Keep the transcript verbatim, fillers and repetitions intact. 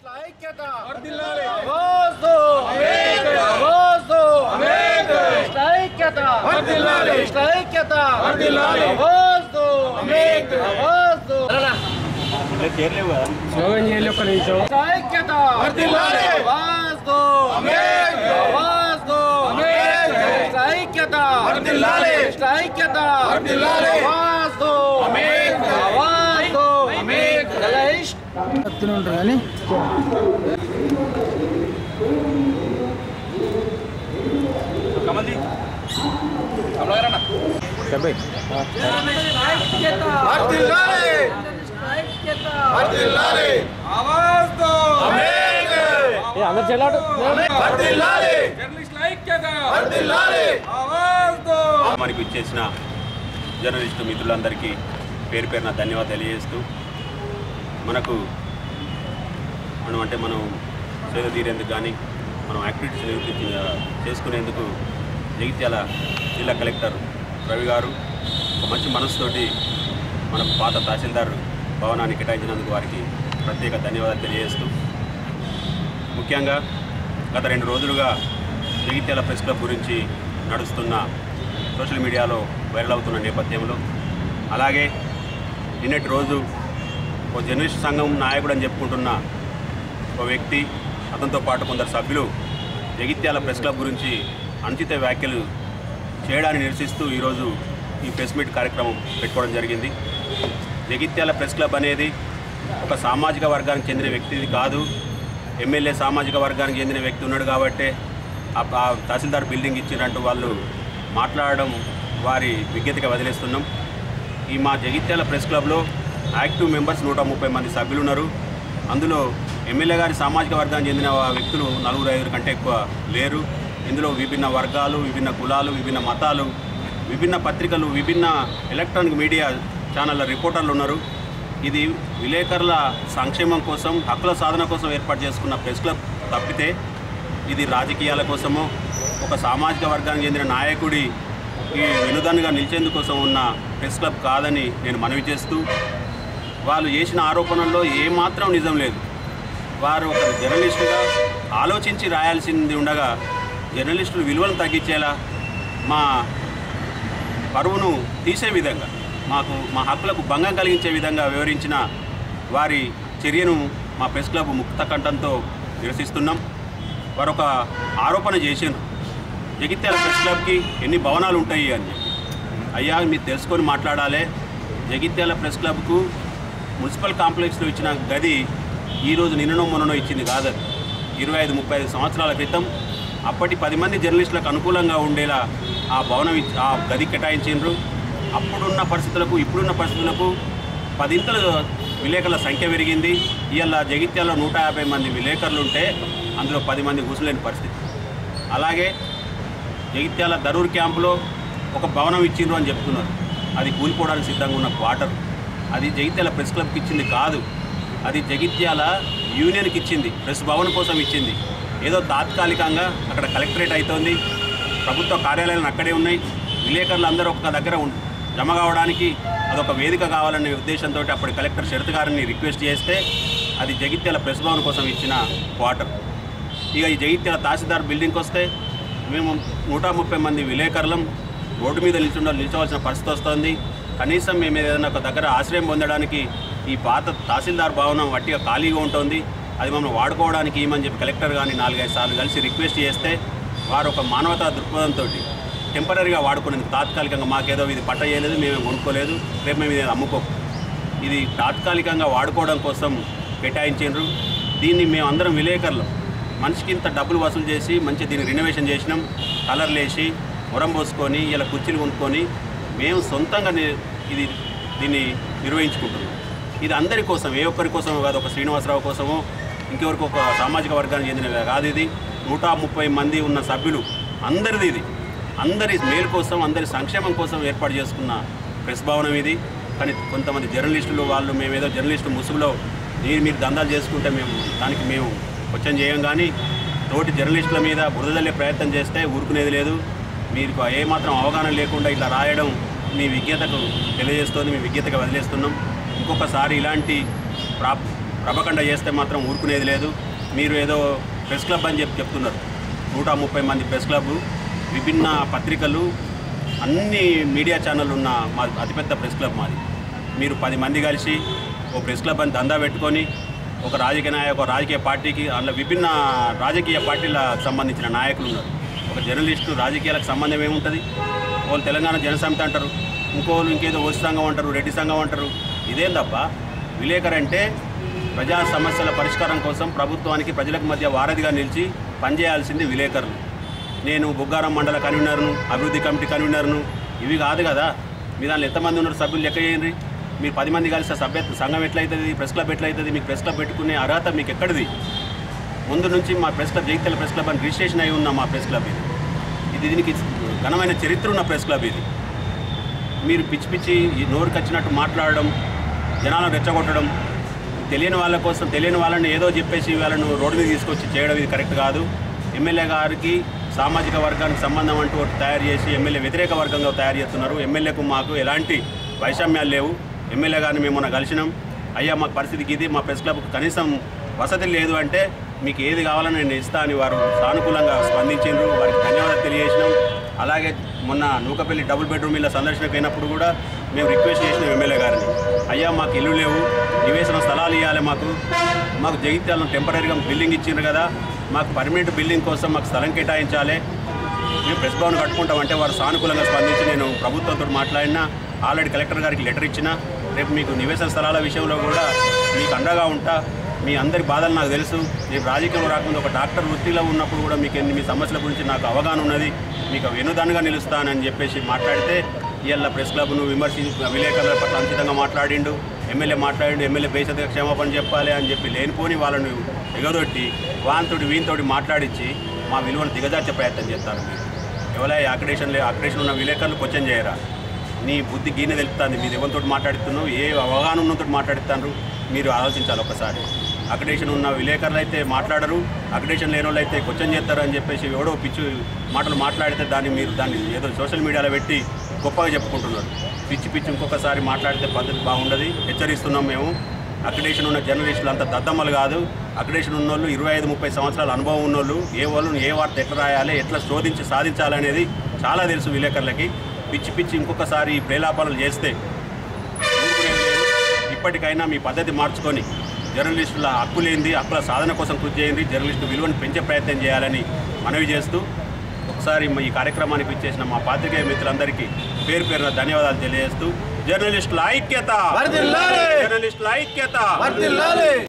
మనకి ఇచ్చేసిన జర్నలిస్టు మిత్రులందరికీ పేరు పేరున ధన్యవాదాలు తెలియజేస్తూ మనకు మనం అంటే మనం సేద తీరేందుకు కానీ మనం యాక్టివిటీస్ నిర్వహించి చేసుకునేందుకు జగిత్యాల జిల్లా కలెక్టర్ రవి గారు ఒక మంచి మనసుతోటి మన పాత తహసీల్దార్ భవనాన్ని కేటాయించినందుకు వారికి ప్రత్యేక ధన్యవాదాలు తెలియజేస్తూ ముఖ్యంగా గత రెండు రోజులుగా జగిత్యాల ప్రెస్ క్లబ్ గురించి నడుస్తున్న సోషల్ మీడియాలో వైరల్ అవుతున్న నేపథ్యంలో అలాగే నిన్నటి రోజు ఒక జర్నలిస్ట్ సంఘం నాయకుడు అని చెప్పుకుంటున్న ఒక వ్యక్తి అతనితో పాటు కొందరు సభ్యులు జగిత్యాల ప్రెస్ క్లబ్ గురించి అనుచిత వ్యాఖ్యలు చేయడాన్ని నిరసిస్తూ ఈరోజు ఈ ప్రెస్ మీట్ కార్యక్రమం పెట్టుకోవడం జరిగింది. జగిత్యాల ప్రెస్ క్లబ్ అనేది ఒక సామాజిక వర్గానికి చెందిన వ్యక్తిది కాదు. ఎమ్మెల్యే సామాజిక వర్గానికి చెందిన వ్యక్తి ఉన్నాడు కాబట్టే ఆ తహసీల్దార్ బిల్డింగ్ ఇచ్చినట్టు వాళ్ళు మాట్లాడడం వారి విజ్ఞతగా వదిలేస్తున్నాం. ఈ మా జగిత్యాల ప్రెస్ క్లబ్లో యాక్టివ్ మెంబర్స్ నూట ముప్పై మంది సభ్యులు ఉన్నారు. అందులో ఎమ్మెల్యే గారి సామాజిక వర్గానికి చెందిన వ్యక్తులు నలుగురు ఐదుగురు కంటే ఎక్కువ లేరు. ఇందులో విభిన్న వర్గాలు, విభిన్న కులాలు, విభిన్న మతాలు, విభిన్న పత్రికలు, విభిన్న ఎలక్ట్రానిక్ మీడియా ఛానళ్ళ రిపోర్టర్లు ఉన్నారు. ఇది విలేకరుల సంక్షేమం కోసం, హక్కుల సాధన కోసం ఏర్పాటు చేసుకున్న ప్రెస్ క్లబ్ తప్పితే ఇది రాజకీయాల కోసమో ఒక సామాజిక వర్గానికి చెందిన నాయకుడి ఈ వినోదాన్నిగా నిలిచేందుకోసం ఉన్న ప్రెస్ క్లబ్ కాదని నేను మనవి చేస్తూ, వాళ్ళు చేసిన ఆరోపణల్లో ఏమాత్రం నిజం లేదు. వారు ఒక జర్నలిస్టుగా ఆలోచించి రాయాల్సింది ఉండగా జర్నలిస్టులు విలువలను తగ్గించేలా, మా పరువును తీసే విధంగా, మాకు మా హక్కులకు భంగం కలిగించే విధంగా వివరించిన వారి చర్యను మా ప్రెస్ క్లబ్ ముక్త కంఠంతో నిరసిస్తున్నాం. వారు ఒక ఆరోపణ చేశారు, జగిత్యాల ప్రెస్ క్లబ్కి ఎన్ని భవనాలు ఉంటాయి అని. అయ్యా, మీరు తెలుసుకొని మాట్లాడాలి. జగిత్యాల ప్రెస్ క్లబ్కు మున్సిపల్ కాంప్లెక్స్లో ఇచ్చిన గది ఈరోజు నిన్ననో మొన్ననో ఇచ్చింది కాదు. ఇరవై ఐదు ముప్పై ఐదు సంవత్సరాల క్రితం అప్పటి పది మంది జర్నలిస్టులకు అనుకూలంగా ఉండేలా ఆ భవనం ఆ గది కేటాయించారు. అప్పుడున్న పరిస్థితులకు ఇప్పుడున్న పరిస్థితులకు పదింతలు విలేకరుల సంఖ్య పెరిగింది. ఇవాళ జగిత్యాలలో నూట యాభై మంది విలేకరులు ఉంటే అందులో పది మంది కూర్చోలేని పరిస్థితి. అలాగే జగిత్యాల దరూర్ క్యాంపులో ఒక భవనం ఇచ్చిండ్రు అని చెప్తున్నారు. అది కూలిపోవడానికి సిద్ధంగా ఉన్న క్వార్టర్. అది జగిత్యాల ప్రెస్ క్లబ్కి ఇచ్చింది కాదు, అది జగిత్యాల యూనియన్కి ఇచ్చింది, ప్రెస్ భవన్ కోసం ఇచ్చింది. ఏదో తాత్కాలికంగా అక్కడ కలెక్టరేట్ అవుతోంది, ప్రభుత్వ కార్యాలయాలు అక్కడే ఉన్నాయి, విలేకరులు అందరూ ఒక దగ్గర జమ కావడానికి అదొక వేదిక కావాలనే ఉద్దేశంతో అప్పటి కలెక్టర్ శరత్ గారిని రిక్వెస్ట్ చేస్తే అది జగిత్యాల ప్రెస్ భవన్ కోసం ఇచ్చిన క్వార్టర్. ఇక ఈ జగిత్యాల తహసీల్దార్ బిల్డింగ్కి వస్తే మేము నూట ముప్పై మంది విలేకరులం రోడ్డు మీద నిల్చుండ నిల్చోవలసిన పరిస్థితి వస్తుంది. కనీసం మేము ఏదైనా ఒక దగ్గర ఆశ్రయం పొందడానికి ఈ పాత తహసీల్దార్ భవనం వట్టిగా ఖాళీగా ఉంటుంది, అది మమ్మల్ని వాడుకోవడానికి ఏమని చెప్పి కలెక్టర్ కానీ నాలుగైదు సార్లు కలిసి రిక్వెస్ట్ చేస్తే వారు ఒక మానవతా దృక్పథంతో టెంపరీగా వాడుకునేందుకు తాత్కాలికంగా, మాకేదో ఇది పట్ట చేయలేదు, మేమే కొనుక్కోలేదు, రేపు మేము ఇది అమ్ముకో, ఇది తాత్కాలికంగా వాడుకోవడం కోసం కేటాయించారు. దీన్ని మేము అందరం విలేకరులు మనిషికి ఇంత డబ్బులు వసూలు చేసి మంచి దీన్ని రినోవేషన్ చేసినాం, కలర్లు వేసి మొరం పోసుకొని ఇలా కుర్చీలు కొనుక్కొని మేము సొంతంగా ఇది దీన్ని నిర్వహించుకుంటున్నాం. ఇది అందరి కోసం, ఏ ఒక్కరి కోసమో కాదు, ఒక శ్రీనివాసరావు కోసమో ఇంకెవరికి ఒక సామాజిక వర్గానికి చెందిన కాదు. ఇది నూట ముప్పై మంది ఉన్న సభ్యులు అందరిది, ఇది అందరి మేలు కోసం, అందరి సంక్షేమం కోసం ఏర్పాటు చేసుకున్న ప్రెస్ భవనం ఇది. కానీ కొంతమంది జర్నలిస్టులు వాళ్ళు మేమేదో జర్నలిస్టు ముసుగులో మీరు మీరు దందాలు చేసుకుంటే మేము దానికి మేము క్వశ్చన్ చేయం. కానీ తోటి జర్నలిస్టుల మీద బురదలే ప్రయత్నం చేస్తే ఊరుకునేది లేదు. మీకు ఏమాత్రం అవగాహన లేకుండా ఇట్లా రాయడం మీ విజ్ఞతకు తెలియజేస్తుంది, మీ విజ్ఞతగా వదిలేస్తున్నాం. ఇంకొకసారి ఇలాంటి ప్రా ప్రభకండ చేస్తే మాత్రం ఊరుకునేది లేదు. మీరు ఏదో ప్రెస్ క్లబ్ అని చెప్పి చెప్తున్నారు. నూట ముప్పై మంది ప్రెస్ క్లబ్, విభిన్న పత్రికలు, అన్ని మీడియా ఛానళ్ళు ఉన్న మా అతిపెద్ద ప్రెస్ క్లబ్ మాది. మీరు పది మంది కలిసి ఒక ప్రెస్ క్లబ్ అని దందా పెట్టుకొని ఒక రాజకీయ నాయక ఒక రాజకీయ పార్టీకి అందులో విభిన్న రాజకీయ పార్టీలకు సంబంధించిన నాయకులు ఉన్నారు. ఒక జర్నలిస్టు రాజకీయాలకు సంబంధం ఏముంటుంది? వాళ్ళు తెలంగాణ జనసమితి అంటారు, ఇంకోళ్ళు ఇంకేదో ఓసి సంఘం అంటారు, రెడ్డి సంఘం అంటారు. ఇదేం తప్ప విలేకరు అంటే ప్రజా సమస్యల పరిష్కారం కోసం ప్రభుత్వానికి ప్రజలకు మధ్య వారధిగా నిలిచి పనిచేయాల్సింది విలేకరులు. నేను బుగ్గారం మండల కన్వీనర్ను, అభివృద్ధి కమిటీ కన్వీనర్ను, ఇవి కాదు కదా. మీ దాంట్లో ఎంతమంది ఉన్నారు సభ్యులు లెక్క చేయండి. మీరు పది మంది కలిసి సభ్య సంఘం ఎట్లయితుంది, ప్రెస్ క్లబ్ ఎట్లయితుంది? మీకు ప్రెస్ క్లబ్ పెట్టుకునే అర్హత మీకు ఎక్కడిది? ముందు నుంచి మా press club Jagtial press club అని రిజిస్ట్రేషన్ అయి ఉన్న మా ప్రెస్ క్లబ్ ఇది. ఇది దీనికి ఘనమైన చరిత్ర ఉన్న ప్రెస్ క్లబ్ ఇది. మీరు పిచ్చి పిచ్చి నోరుకి వచ్చినట్టు మాట్లాడడం, జనాలను రెచ్చగొట్టడం, తెలియని వాళ్ళ కోసం తెలియని వాళ్ళని ఏదో చెప్పేసి వాళ్ళను రోడ్డు మీద తీసుకొచ్చి చేయడం ఇది కరెక్ట్ కాదు. ఎమ్మెల్యే గారికి సామాజిక వర్గానికి సంబంధం అంటూ ఒకటి తయారు చేసి ఎమ్మెల్యే వ్యతిరేక వర్గంగా తయారు చేస్తున్నారు. ఎమ్మెల్యేకు మాకు ఎలాంటి వైషమ్యాలు లేవు. ఎమ్మెల్యే గారిని మేము మొన్న కలిసినాం. అయ్యా మాకు పరిస్థితికి ఇది, మా ప్రెస్ క్లబ్కు కనీసం వసతి లేదు అంటే మీకు ఏది కావాలని నేను ఇస్తా అని వారు సానుకూలంగా స్పందించారు. వారికి ధన్యవాదాలు తెలియజేసినాం. అలాగే మొన్న నూకపల్లి డబుల్ బెడ్రూమ్ ఇళ్ళ సందర్శనకు అయినప్పుడు కూడా మేము రిక్వెస్ట్ చేసినాం ఎమ్మెల్యే గారిని, అయ్యా మాకు ఇల్లు లేవు, నివేశన స్థలాలు ఇవ్వాలి, మాకు మాకు జగిత్యాలను టెంపరీగా బిల్డింగ్ ఇచ్చిండ్రు కదా, మాకు పర్మనెంట్ బిల్డింగ్ కోసం మాకు స్థలం కేటాయించాలి, మేము ప్రెస్ భవన్ కట్టుకుంటామంటే వారు సానుకూలంగా స్పందించి నేను ప్రభుత్వంతో మాట్లాడినా, ఆల్రెడీ కలెక్టర్ గారికి లెటర్ ఇచ్చిన, రేపు మీకు నివేశన స్థలాల విషయంలో కూడా మీకు అండగా ఉంటా. మీ అందరి బాధలు నాకు తెలుసు. నేను రాజకీయంలో రాకుండా ఒక డాక్టర్ వృత్తిలో ఉన్నప్పుడు కూడా మీకు మీ సమస్యల గురించి నాకు అవగాహన ఉన్నది, మీకు వెనుదన్నుగా నిలుస్తానని చెప్పేసి మాట్లాడితే ఇవాళ ప్రెస్ క్లబ్ను విమర్శించి విలేకరుల పట్ల అంకితంగా మాట్లాడిండు. ఎమ్మెల్యే మాట్లాడిండు, ఎమ్మెల్యే బేసతిగా క్షమాపణ చెప్పాలి అని చెప్పి లేనిపోని వాళ్ళను ఎగదొట్టి వాంతోటి వీంతోటి మాట్లాడించి మా విలువను దిగజార్చే ప్రయత్నం చేస్తారు. మీరు ఎవరైనా అక్రిడేషన్ లే అక్రిడేషన్ ఉన్న విలేకరులు క్వశ్చన్ చేయరా? నీ బుద్ధి గీనె తెలుపుతుంది. మీరు ఎవరితో మాట్లాడుతున్నావు, ఏ అవగాహన ఉన్నతో మాట్లాడుతున్నారు మీరు ఆలోచించాలి ఒకసారి. అక్రిడేషన్ ఉన్న విలేకరులు అయితే మాట్లాడరు, అక్రిడేషన్ లేని వాళ్ళు అయితే క్వశ్చన్ చేస్తారు అని చెప్పేసి ఎవడో పిచ్చి మాటలు మాట్లాడితే దాన్ని మీరు దాన్ని ఏదో సోషల్ మీడియాలో పెట్టి గొప్పగా చెప్పుకుంటున్నారు. పిచ్చి పిచ్చి ఇంకొకసారి మాట్లాడితే పద్ధతి బాగుండదు. హెచ్చరిస్తున్నాం మేము. అక్రిడేషన్ ఉన్న జర్నలిస్టులు అంత దద్దమ్మలు కాదు. అక్రిడేషన్ ఉన్నోళ్ళు ఇరవై ఐదు ముప్పై సంవత్సరాల అనుభవం ఉన్నోళ్ళు, ఏ వాళ్ళు ఏ వార్త ఎట్లా రాయాలి, ఎట్లా శోధించి సాధించాలనేది చాలా తెలుసు విలేకరులకి. పిచ్చి పిచ్చి ఇంకొకసారి ప్రేలాపనలు చేస్తే ఇప్పటికైనా మీ పద్ధతి మార్చుకొని జర్నలిస్టుల హక్కులేంది, హక్కుల సాధన కోసం కృషి చేయండి, జర్నలిస్టు విలువను పెంచే ప్రయత్నం చేయాలని మనవి చేస్తూ ఒకసారి ఈ కార్యక్రమానికి ఇచ్చేసిన మా పాత్రికేయ మిత్రులందరికీ పేరు పేరున ధన్యవాదాలు తెలియజేస్తూ జర్నలిస్టుల ఐక్యత, జర్నలిస్టుల ఐక్యత.